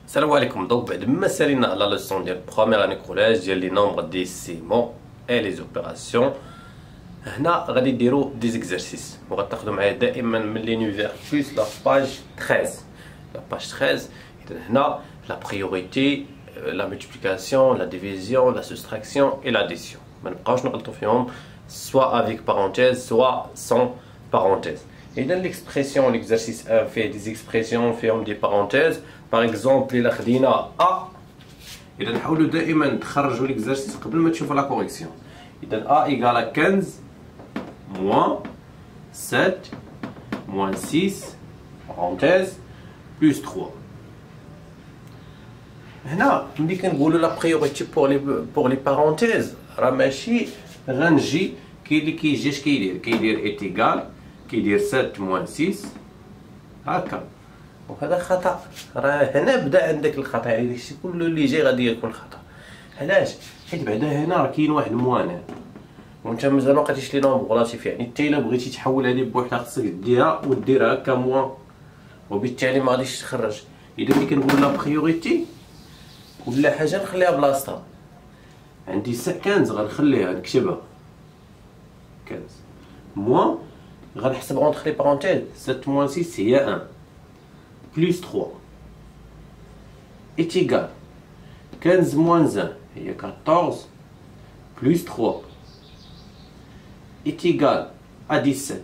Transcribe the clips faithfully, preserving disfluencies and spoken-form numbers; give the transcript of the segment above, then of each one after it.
السلام عليكم. دونك بعد ما سالينا على لا ليسون ديال بروميير اني كولاج ديال لي نومبر ديسيمون اي لي زوبيراسيون، هنا غادي ديروا دي زيكزارسيس وغتاخذوا معايا دائما من لينيفير بلس لا باج تreize. لا باج treize اذا هنا لا بريوريتي لا مولتيبليكاسيون لا ديفيزيون لا سوستراكسيون اي لاديسيون، ما نبقاوش نغلطوا فيهم سوا افيك بارونتيز سوا سون بارونتيز. إذا ليكسبرسيون ليكزارسيس واحد فيه دي زيكسبرسيون فيهم دي بارونتيز. باغ اكزومبل الا خدينا ا، اذا نحاولوا دائما تخرجوا ليكزارسيس قبل ما تشوفوا لا كوريكسيون. اذا ا ايكال خمسة موان سبعة موان ستة بارونتيز بلس ثلاثة. هنا ملي كنقولوا لا بريوريتي بور لي بور لي بارونتيز راه ماشي غنجي كاين اللي كيجي اش كيدير كيدير ايتيكال كيدير سبعة موان ستة هكا، وهذا خطا. راه هنا بدا عندك الخطا، يعني داكشي كله اللي جاي غادي يكون خطا. علاش؟ حيت بعدا هنا راه كاين واحد موان وانت مازال ما لقيتيش لي نومبر غولاتيف، يعني انت الا بغيتي تحول هذه بوحدها خصك ديرها وديرها هكا موان، وبالتالي ما غاديش تخرج. اذا ملي كنقول لا بريوريتي كل حاجه نخليها بلاصتها. عندي خمسة غنخليها نكتبها خمسة موان غنحسب اونتر لي بارونتيز سبعة موان ستة هي واحد بلس ثلاثة ايتيكال خمسة موان واحد هي أربعطاش بلس ثلاثة ايتيكال ا سبعة.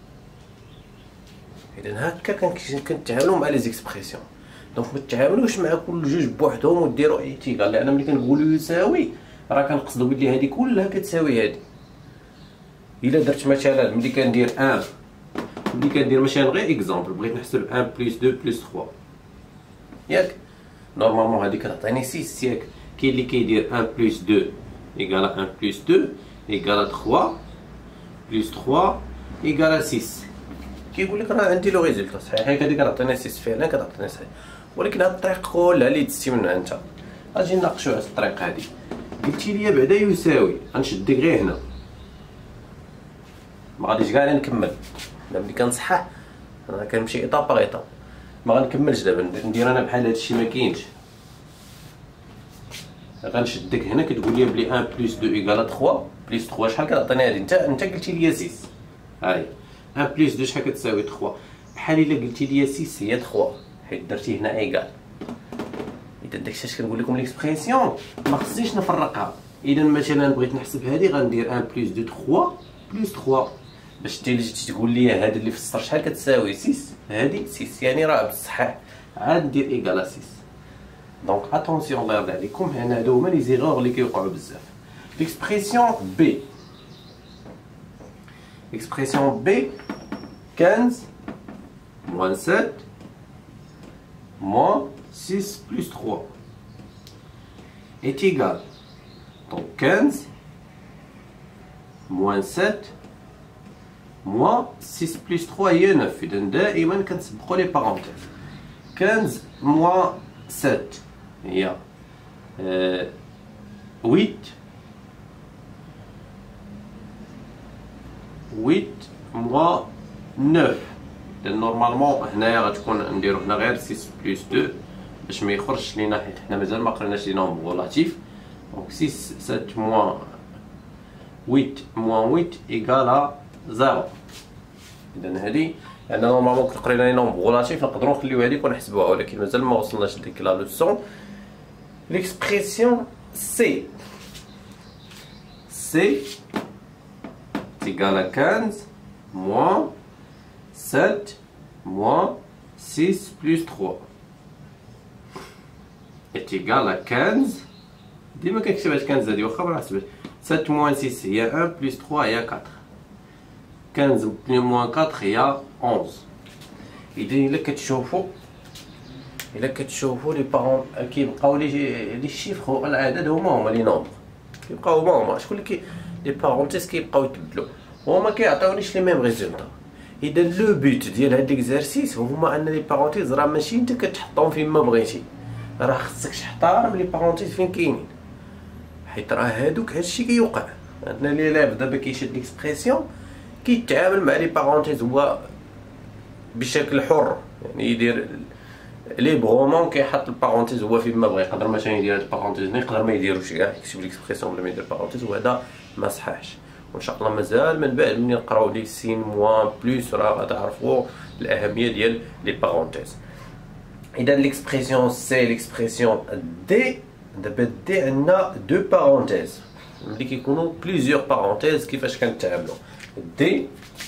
اذا هكا كنتعاملوا مع لي زيكسبرسيون. دونك ما تتعاملوش مع كل جوج بوحدهم وديروا ايتيكال، لان ملي كنقولوا يساوي راه كنقصدوا بلي هذه كلها كتساوي هذه. الا درت مثلا ملي كندير واحد ملي كندير مثلا غير اكزومبل بغيت نحسب واحد بلس اثنين بلس ثلاثة ياك نورمالمون هذيك كتعطيني ستة ياك. كاين اللي كيدير واحد بلس اثنين ايكال واحد بلس اثنين ايكال ثلاثة بلس ثلاثة ايكال ستة، كيقول لك راه عندي لو ريزولتا صحيح. هذيك كتعطيني ستة فعلا كتعطيني صحيح، ولكن هاد الطريق كلها اللي دزتي منها انت غادي نناقشوا هاد الطريق هادي. قلتي لي بعدا يساوي غنشدك غير هنا، ما غاديش كاع نكمل. دابا ملي كنصحح انا كنمشي ايطاب باغ ايطاب، ما غنكملش دابا ندير انا بحال هادشي ما كاينش. غنشدك هنا كتقول لي بلي واحد بلس اثنين ايكال ثلاثة بلس ثلاثة شحال كتعطيني هادي؟ انت انت قلتي لي ستة، هاهي واحد بلس اثنين شحال كتساوي ثلاثة. بحال الا قلتي لي ستة هي ثلاثة حيت درتي هنا ايكال. اذا داكشي اش كنقول لكم ليكسبرسيون ما خصنيش نفرقها. اذا مثلا بغيت نحسب هذه غندير واحد بلس اثنين ثلاثة بلس ثلاثة باش انت اللي جيتي تقول لي هذا اللي في السطر شحال كتساوي ستة، هذه ستة يعني راه بالصحيح عاد ندير ايكال ستة. دونك اتونسيون الله يرضي عليكم، هنا هادو هما لي زيغور اللي كيوقعوا بزاف. ليكسبرسيون بي ليكسبرسيون بي خمسة موان سبعة موان ستة بلس ثلاثة est égal. Donc quinze moins sept moins six plus trois هي neuf. إذا دائما كنسبقوا لي بارونتيز. quinze moins sept هي huit huit moins neuf. إذا نورمالمون هنايا غتكون نديرو هنا غير ستة بلس اثنين باش ما يخرجش لينا، حيت حنا مازال ما قريناش لي نومبر غولاتيف. دونك ستة سبعة موان ثمانية موان ثمانية ايكال صفر. اذا هادي لان نورمالمون كي قرينا لي نومبر غولاتيف نقدروا نخليو هذيك ونحسبوها، ولكن مازال ما وصلناش لديك لا لوسون. ليكسبرسيون سي سي ايكال خمسة موان سبعة موان ستة بلس ثلاثة est égal à خمسة. ديما كنكتب هاد خمسة هادي واخا ما حسبتش. سبعة موان ستة هي واحد بلس ثلاثة هي أربعة. خمسة موان أربعة هي إحدى عشر. إذا إلا كتشوفو إلا كتشوفو لي بارون كيبقاو لي لي شيفر العدد هما هما لي نومبر كيبقاو هما هما. شكون اللي كي لي بارونتيز كيبقاو يتبدلو وهما كيعطيونيش لي ميم ريزولطا. إذا لو بوت ديال هاد ليكزارسيس هما أن لي بارونتيز راه ماشي انت كتحطهم فين ما بغيتي، راه خصك تحترم لي بارونتيز فين كاينين، حيت راه هادوك هادشي كيوقع. عندنا ليليف دابا كيشد ليكسبرسيون كيتعامل مع لي بارونتيز هو بشكل حر، يعني يدير لي برومون كيحط البارونتيز هو فين ما بغى، يقدر مثلا يدير هاد البارونتيز هنا، يقدر ما يديروش كاع، يكتب ليكسبرسيون بلا ما يدير بارونتيز، وهذا ما صحاحش. وان شاء الله مازال من بعد ملي نقراو لي سين موان بلوس راه غتعرفوا الاهميه ديال لي بارونتيز. اذا ليكسبرسيون سي ليكسبرسيون دي، دابا دي عندنا دو بارونتيز ملي كيكونوا بليزيور بارونتيز كيفاش كنتعاملوا. دي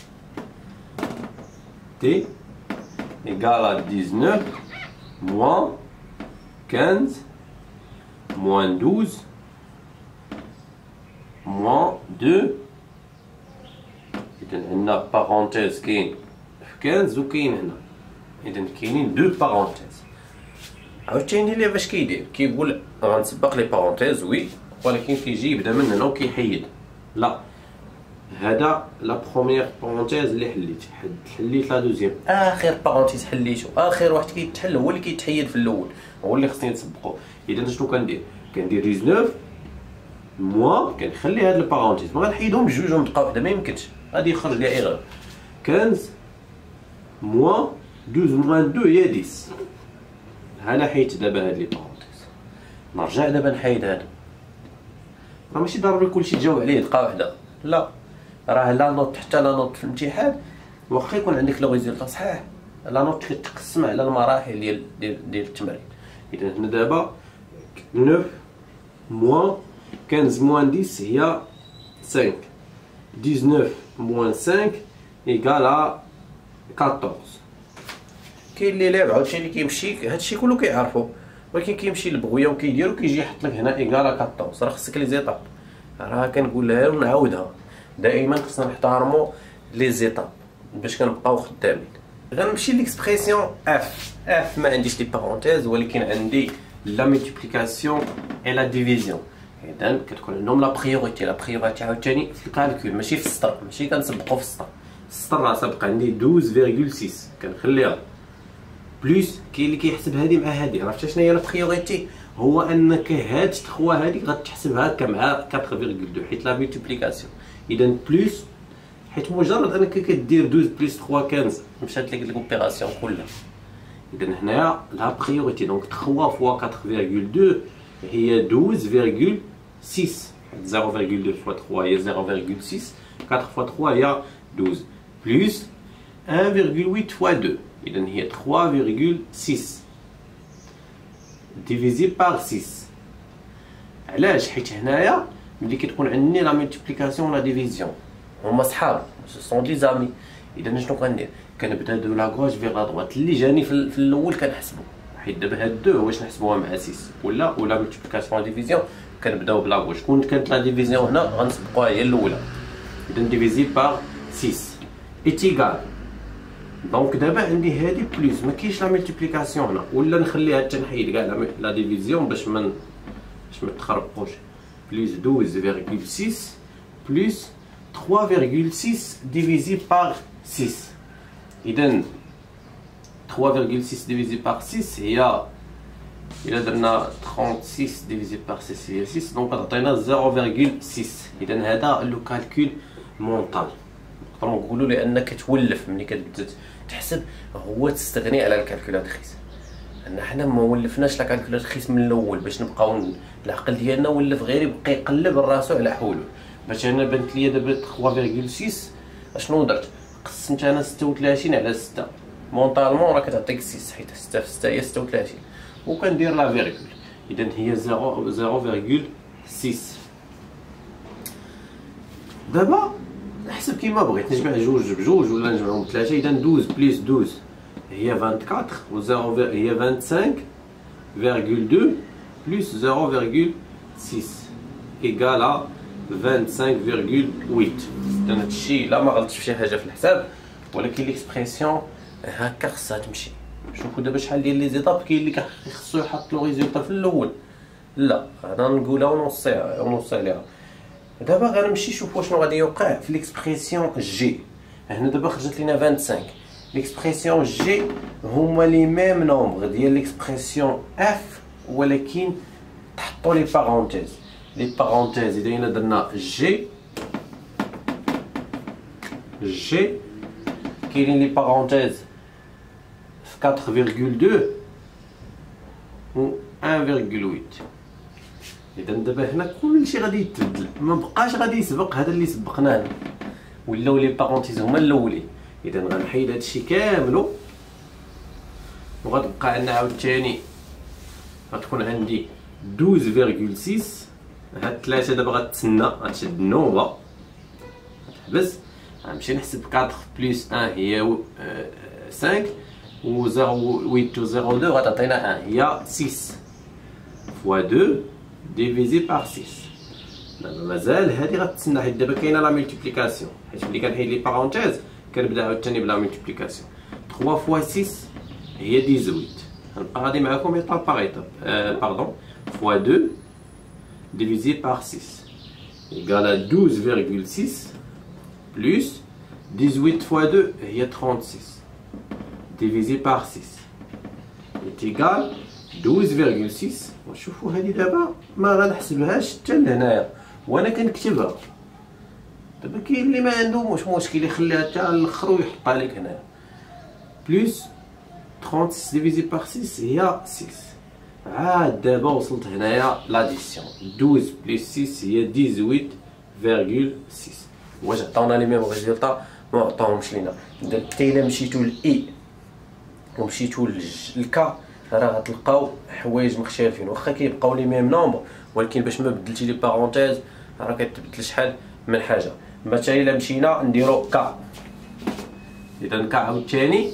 دي égal à dix-neuf moins quinze moins douze moins deux. إذا عندنا بارونتيز كاين في quinze وكاين هنا، إذا كاينين دو بارونتيز. عاوتاني ليه باش كيدير كيقول غنسبق لي بارونتيز وي، ولكن كيجي يبدا من هنا وكيحيد. لا، هذا لا بروميير بارونتيز اللي حليت، حليت لا دوزيام، اخر بارونتيز حليتو، اخر واحد كيتحل هو اللي كيتحيد في الاول، هو اللي خصني نسبقو. اذا شنو كندير؟ كندير ديزنوف موا، كنخلي هاد البارونتيز، ما غنحيدهم بجوج ونبقى وحده، ما يمكنش، غادي يخرج لي ايغور. خمسة موا دوز موان دو هي عشرة. انا حيت دابا هاد لي بارونتيز، نرجع دابا نحيد هذا. راه ماشي ضروري كلشي تجاوب عليه دقه واحده، لا، راه لا نوت حتى لا نوت في الامتحان واخا يكون عندك لو ريزولطا صحيح، لا نوت كتقسم على المراحل ديال ديال ديال التمرين. اذا هنا دابا تسعة موان خمسة موان عشرة هي خمسة، ديزنوف موان خمسة ايكال ا أربعطاش. كاين اللي لعب عاوتاني كيمشي هادشي كله كيعرفو، ولكن كيمشي للبغويه وكيدير وكيجي يحط لك هنا ايكال ا أربعطاش. راه خصك لي زيطاب، راه كنقولها ونعاودها دائما، خصنا نحترموا لي زيتاب باش كنبقاو خدامين. غنمشي ليكسبرسيون اف. اف ما عنديش لي بارونتيز، ولكن عندي لا ملتيبليكاسيون اي لا ديفيزيون. اذا كتكون عندهم لا بريوريتي. لا بريوريتي عاوتاني في الكالكول، ماشي في السطر، ماشي كنسبقو في السطر. السطر راه سابق عندي اثناش فاصلة ستة، كنخليها بلوس. كاين اللي كيحسب هذه مع هذه. عرفتي شنو هي لا بريوريتي؟ هو انك هاد تخوا هذيك غتحسبها كمع أربعة فاصلة اثنين، حيت لا ملتيبليكاسيون. اذا بلوس، حيت مجرد انك كدير اثناش بلس ثلاثة خمسة مشات لك لوبيراسيون كلها. اذا هنايا لا بريوريتي، دونك ثلاثة فوا أربعة فاصلة اثنين هي اثناش فاصلة ستة، صفر فاصلة اثنين فوا ثلاثة هي صفر فاصلة ستة، أربعة فوا ثلاثة هي اثناش، بلس واحد فاصلة ثمانية فوا اثنين، اذا هي ثلاثة فاصلة ستة ديفيزي بار ستة. علاش؟ حيت هنايا ملي كتكون عندي لا ملتيبليكاسيون لا ديفيزيون هما صحاب، سون دي زامي. اذا شنو كندير؟ كنبدا دو لا غوش فيغ لا دوات، اللي جاني في, في الاول كنحسبو، حيت دابا هاد دو واش نحسبوها مع ستة ولا ولا ملتيبليكاسيون ديفيزيون، كنبداو بلا غوش. كون كانت لا ديفيزيون هنا غنسبقوها هي الاولى، اذا ديفيزي بار ستة ايتيغال. دونك دابا عندي هادي بلوس، ما كاينش لا ملتيبليكاسيون هنا، ولا نخليها حتى نحيد كاع لا ديفيزيون باش من باش ما تخربقوش. بلس اثناش فاصلة ستة بلس ثلاثة فاصلة ستة divisé par ستة. إذا ثلاثة فاصلة ستة divisé par ستة هي إلا درنا ستة وثلاثين divisé par ستة هي ستة، دونك غتعطينا صفر فاصلة ستة. إذا هذا لو كالكول مونطال، نقدروا نقولوا لأنك كتولف ملي كتبدا تحسب، هو تستغني على الكالكولاتريس. ان حنا ما ولفناش لا كالكولاتريس من الاول باش نبقاو العقل ديالنا ولف غير يبقى يقلب راسو على حلول. باش انا بانت ليا دابا ثلاثة فاصلة ستة، اشنو درت؟ قسمت انا ستة وثلاثين على ستة، مونطالمون راه كتعطيك ستة، حيت ستة في ستة هي ستة وثلاثين، وكندير لا فيرغول. اذا هي صفر فاصلة ستة. دابا نحسب كيما بغيت، نجمع جوج بجوج ولا نجمعهم بثلاثه. اذا اثناش بلس اثناش هي أربعة وعشرين، و صفر هي خمسة وعشرين فاصلة اثنين بلس صفر فاصلة ستة ايكال ا خمسة وعشرين فاصلة ثمانية. اذا هادشي لا ما غلطتش في شي حاجه في الحساب، ولكن ليكسبرسيون هكا خصها تمشي. شوفوا دابا شحال ديال لي زيتاب. كاين اللي خصو يحط لو ريزولطا في الاول، لا انا نقولها ونوصيها ونوصي عليها. دابا غنمشي نشوف شنو غادي يوقع في ليكسبرسيون جي. هنا دابا خرجت لينا خمسة وعشرين. ليكسبرسيون جي هما لي ميم نومبر ديال ليكسبرسيون اف، ولكن تحطوا لي بارونتيز. لي بارونتيز اذا الا درنا جي جي كاينين لي بارونتيز في أربعة فاصلة اثنين و واحد فاصلة ثمانية. اذا دابا هنا كلشي غادي يتبدل، ما بقاش غادي يسبق هذا اللي سبقناه ولاو لي بارونتيز هما الاولين. اذا غنحيد هادشي كاملو وغتبقى عندنا عاوتاني غتكون عندي اثنا عشر فاصلة ستة. هاد ثلاثة دابا غتسنى، غتشد النوبه تحبس، غنمشي نحسب أربعة بلس واحد هي خمسة و صفر ثمانية و صفر اثنين غتعطينا واحد هي ستة فوا اثنين ديفيزي بار ستة. دابا مازال هادي غتسنى حيت دابا كاينه لا ملتيبليكاسيون، حيت ملي كنحيد لي بارونتيز كنبدا عاوتاني بلا ملتيبليكاسيون. ثلاثة فوا ستة هي ثمانية عشر. غنبقى غادي معاكم ايطاب باغ ايطاب. باردون فوا اثنين divisé par six égale à douze virgule six plus dix-huit fois deux هي trente-six divisé par six est égal douze virgule six. وشوفوا هذه دابا ما غنحسبهاش حتى لهنايا وانا كنكتبها. دابا كاين اللي ما عندهمش مشكل يخليها حتى الاخر ويحطها لك هنا بلس trente-six divisé par six هي ستة. عاد دابا وصلت هنايا لاديسيون اثنا عشر بلس ستة هي ثمانية عشر فاصلة ستة. واش عطاونا لي ميم ريزولطا؟ ما عطاوهمش لينا. اذا حتى الا مشيتو لاي ومشيتو للكا راه غتلقاو حوايج مختلفين، واخا كيبقاو لي ميم نومبر ولكن باش ما بدلتي لي بارونتيز راه كتبدل شحال من حاجه. مثلا الا مشينا نديرو كا، اذا كا عاوتاني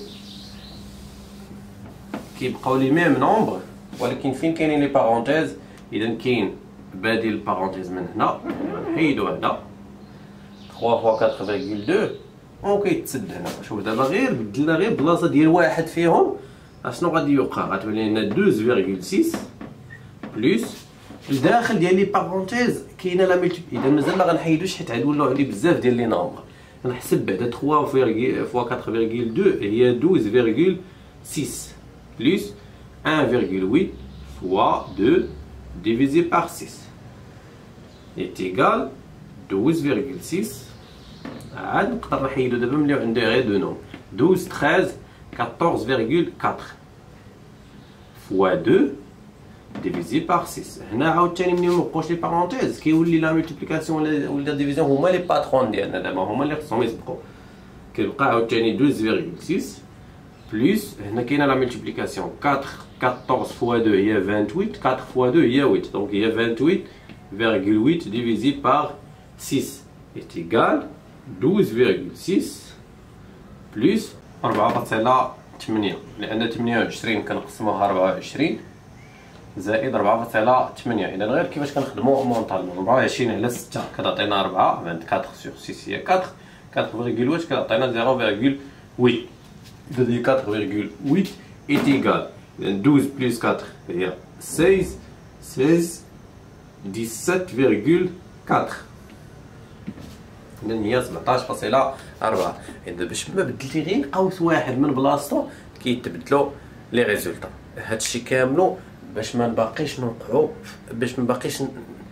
كيبقاو لي ميم نومبر ولكن فين كاينين لي بارونتيز. اذا كاين بادي البارونتيز من هنا نحيدو هذا ثلاثة فوا أربعة فاصلة اثنين وكيتسد هنا. شوف دابا غير بدلنا غير بلاصه ديال واحد فيهم اشنو غادي يوقع؟ غتولي لنا اثناش فاصلة ستة بلس الداخل ديال لي بارونتيز كاينه لا ملتي. اذا مازال ما غنحيدوش حيت عاد ولاو عندي بزاف ديال لي نومبر. غنحسب بعدا ثلاثة فوا أربعة فاصلة اثنين هي اثناش فاصلة ستة بلس واحد فاصلة ثمانية fois deux divisé par six est égal douze virgule six. عاد نقدر نحيدو دابا ملي عندي غير دو نوم douze treize quatorze virgule quatre fois deux divisé par six. هنا عاوتاني ملي مبقاوش لي بارونتيز كيولي لا ملتيبليكاسيون ولا ديفيزيون هما لي باترون ديالنا دابا هما اللي خصهم يسبقوا. كيبقى عاوتاني douze virgule six بلس هنا كاينه لا ملتيبليكاسيون quatorze fois deux هي vingt-huit quatre fois deux هي huit donc هي vingt-huit virgule huit divisé par six est égal douze virgule six plus أربعة فاصلة ثمانية لأن ثمانية وعشرين كنقسموها أربعة وعشرين زائد أربعة فاصلة ثمانية. إذا غير كيفاش كنخدمو مونطالمون أربعة وعشرين على ستة كتعطينا أربعة أربعة وعشرين sur ستة هي أربعة أربعة فاصلة ثمانية كتعطينا صفر فاصلة ثمانية. إذا أربعة فاصلة ثمانية est égal douze plus quatre هي seize seize dix-sept virgule quatre. إذا هي سبعطاش فاصلة أربعة. إذا باش ما بدلتي غير قوس واحد من بلاصتو كيتبدلو لي ريزولطا. هادشي كاملو باش ما نباقيش نوقعو باش ما نباقيش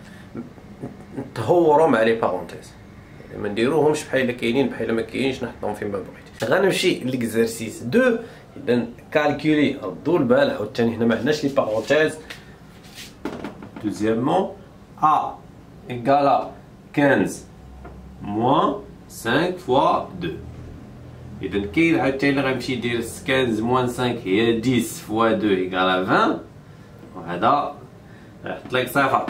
نتهورو مع لي بارونتيز، ما نديروهمش بحال الا كاينين بحال ما كاينينش نحطهم فين ما بغيت. غنمشي ليكزارسيس اثنين. اذا كالكولي ردوا البال عاوتاني هنا ما عندناش لي بارونتيز. دوزيامون ا ايكالا خمسة موان خمسة فوا اثنين. اذا كاين عاوتاني اللي غنمشي يدير خمسة موان خمسة هي عشرة فوا اثنين ايكالا عشرين وهذا غيحط لك صفر.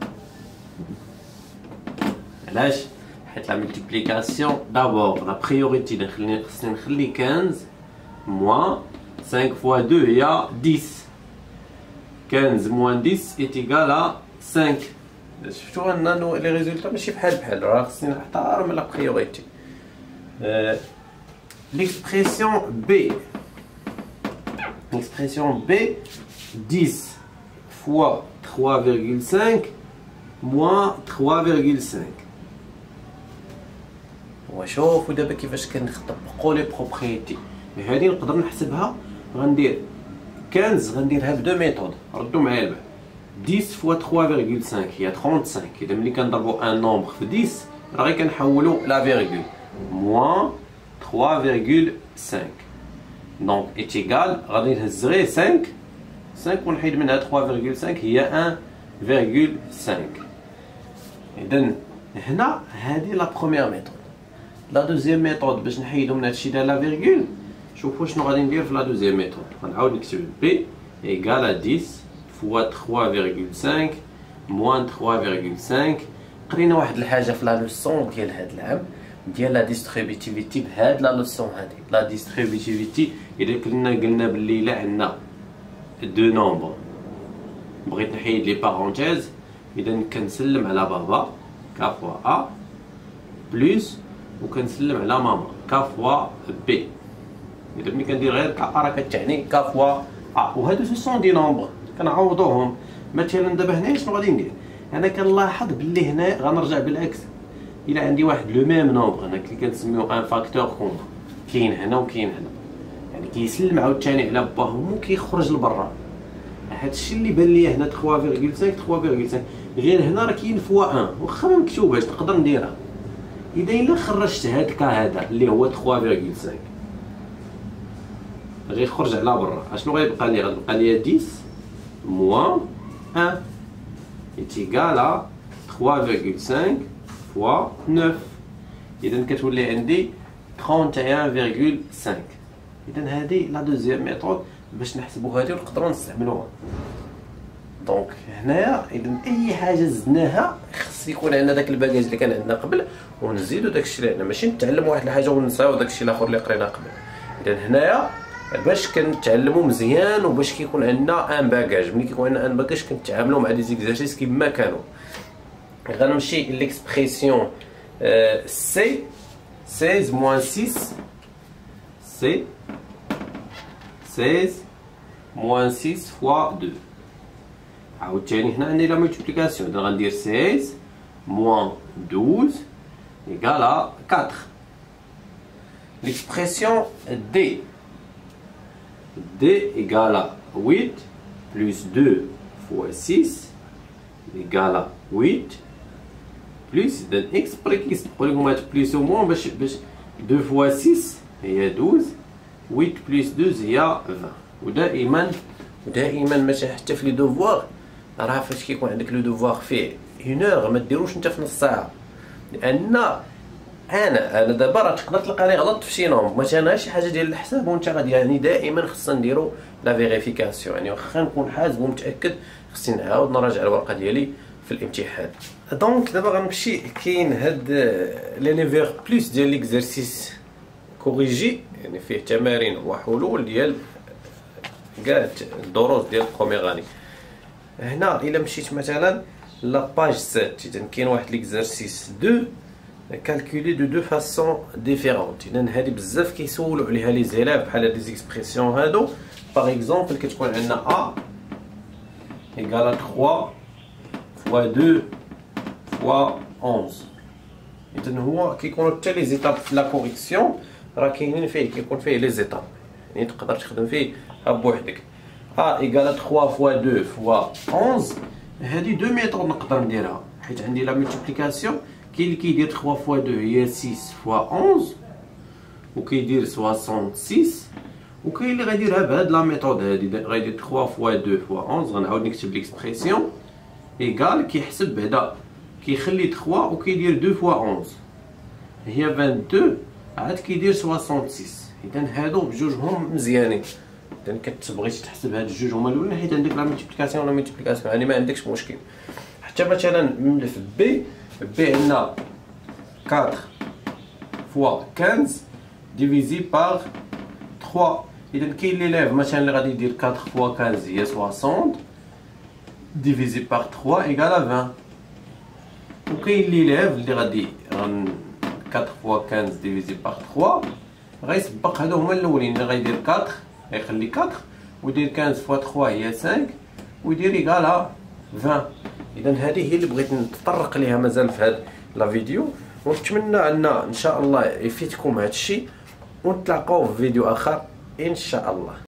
علاش؟ حيت لا ملتيبليكاسيون دابور لا بريوريتي خصني نخلي خمسة موان خمسة فوا اثنين هي عشرة. خمسة موان عشرة est égal à خمسة. شفتوا ان لي ريزولطا ماشي بحال بحال راه خصني نختار من لا بريوريتي. ليكسبرسيون بي ليكسبرسيون بي dix fois trois virgule cinq moins trois virgule cinq. وشوفوا دابا كيفاش كنطبقوا لي بروبريتي. هذه نقدر نحسبها. غندير خمسة غنديرها بدو ميثود ردوا معايا البال. dix fois trois virgule cinq هي خمسة وثلاثين. اذا ملي كنضربوا ان نومبر في عشرة راه غير كنحولوا لا فيرغول موان trois virgule cinq دونك ايت ايكال غادي نهز غير خمسة خمسة ونحيد منها ثلاثة فاصلة خمسة هي واحد فاصلة خمسة. اذا هنا هذه لا بروميير ميثود. لا دوزيام ميثود باش نحيدو من هادشي ديال لا فيرغول، شوفوا شنو غادي ندير في لا دوزيام ميثود. غنعاود نكتب بي ايكال عشرة فوا ثلاثة فاصلة خمسة موان ثلاثة فاصلة خمسة. قرينا واحد الحاجه في لا لوسون ديال هاد العام ديال لا ديستريبيتيفيتي بهاد لا لوسون هادي. لا ديستريبيتيفيتي اذا كنا قلنا باللي الا عندنا دو نومبر بغيت نحيد لي بارونتيز، اذا كنسلم على بابا ك فوا ا بلس وكنسلم على ماما ك فوا بي. اذا ملي كندير غير ك ا راه كتعني ك فوا ا، وهادو سو سون دي نومبر كنعوضوهم. مثلا دابا هنايا شنو غادي ندير؟ انا كنلاحظ باللي هنا غنرجع بالعكس. الا عندي واحد لو ميم نومبر هنا اللي كنسميو ان فاكتور كومون كاين هنا وكاين هنا، يعني كيسلم عاوتاني على باهم وكيخرج لبرا. هادشي اللي بان ليا هنا ثلاثة فاصلة خمسة ثلاثة فاصلة خمسة، غير هنا راه كاين فوا واحد واخا ما مكتوباش تقدر نديرها. اذا الا خرجت هاد الكا هذا اللي هو ثلاثة فاصلة خمسة غيخرج على برا، اشنو غيبقى لي؟ غتبقى لي عشرة موان واحد ايتيكال ثلاثة فاصلة خمسة فوا تسعة. اذا كتولي عندي واحد وثلاثين فاصلة خمسة. اذا هذه لا دوزيام ميثود باش نحسبوا هذه ونقدروا نستعملوها. دونك هنايا اذا اي حاجه زدناها خص يكون عندنا داك الباكاج اللي كان عندنا قبل ونزيدوا داكشي اللي عندنا، ماشي نتعلموا واحد الحاجه وننساو داكشي الاخر اللي قرينا قبل. اذا هنايا باش كنتعلموا مزيان وباش كيكون عندنا ان باكاج، ملي كيكون عندنا ان باكاج كنتعاملوا مع دي زيكزارسيس كما كانوا. غنمشي ليكسبرسيون سي ستة موان ستة سي ستة موان ستة فوا اثنين. عاوتاني هنا عندي لا مولتيبليكاسيون، اذا غندير ستة موان اثنا عشر ايكال أربعة. ليكسبرسيون دي دي ايكال ثمانية بلس اثنين فوا ستة ايكال ثمانية بلس، اذا اكس بغي كيسبقوا لكم هاد بلس و موان باش باش اثنين فوا ستة هي اثنا عشر، ثمانية بلس اثنين هي عشرين. ودائما ودائما ماشي حتى في لي دوفوار راه فاش كيكون عندك لو دوفوار فيه اون اور ما ديروش انت في نص ساعه، لان انا انا دابا راه تقدر تلقاني غلطت في شي نومبر مثلا شي حاجه ديال الحساب وانت غادي، يعني دائما خصنا نديرو لا فيريفيكاسيون، يعني واخا نكون حاسب ومتاكد خصني نعاود نراجع الورقه ديالي في الامتحان. دونك دابا غنمشي كاين هاد لي نيفير بلس ديال ليكزارسيس كوريجي، يعني فيه تمارين وحلول ديال كاع الدروس ديال البروميير اني. هنا الا مشيت مثلا لا باج سبعة، اذا كاين واحد ليكزارسيس اثنين كالكولي دو دو فاسون ديفيرونت. اذا هادي بزاف كيسولوا عليها لي زيلاف بحال هاد لي زيكسبرسيون هادو. باغ اكزومبل كتكون عندنا ا ايكال ثلاثة فوا اثنين فوا إحدى عشر. اذا هو كيكونوا حتى لي زيتاب في لا كوريكسيون راه كاينين فيه، كيكون فيه لي زيتاب، يعني تقدر تخدم فيه بوحدك. ا ايكال ثلاثة فوا اثنين فوا إحدى عشر، هادي دو ميثود نقدر نديرها حيت عندي لا مولتيبليكاسيون. كاين اللي كيدير ثلاثة فوا اثنين هي ستة فوا إحدى عشر وكيدير ستة وستين، وكاين اللي غيديرها بهاد لا ميثود هادي غيدير ثلاثة فوا اثنين فوا إحدى عشر. غنعاود نكتب ليكسبرسيون ايكال كيحسب بعدا كيخلي ثلاثة وكيدير اثنين فوا إحدى عشر هي اثنين وعشرين عاد كيدير ستة وستين. اذا هادو بجوجهم مزيانين. اذا كتبغيش تحسب هاد الجوج هما الاولين حيت عندك لا مولتيبليكاسيون ولا مولتيبليكاسيون يعني ما عندكش مشكل. حتى مثلا في بي بي عندنا أربعة فوا خمسة ديفيزي باغ ثلاثة. اذا كاين لي ليف مثلا اللي غادي يدير أربعة فوا خمسة هي ستين ديفيزي باغ ثلاثة ايكال عشرين، وكاين لي ليف اللي غادي أربعة فوا خمسة ديفيزي باغ ثلاثة غيسبق هادو هما الاولين اللي غيدير أربعة غيخلي أربعة ويدير خمسة فوا ثلاثة هي خمسة ويدير ايكال عشرين. اذا هذه هي اللي بغيت نتطرق ليها مازال في هذا لا فيديو، ونتمنى ان ان شاء الله يفيدكم هذا الشيء، ونتلاقاو في فيديو اخر ان شاء الله.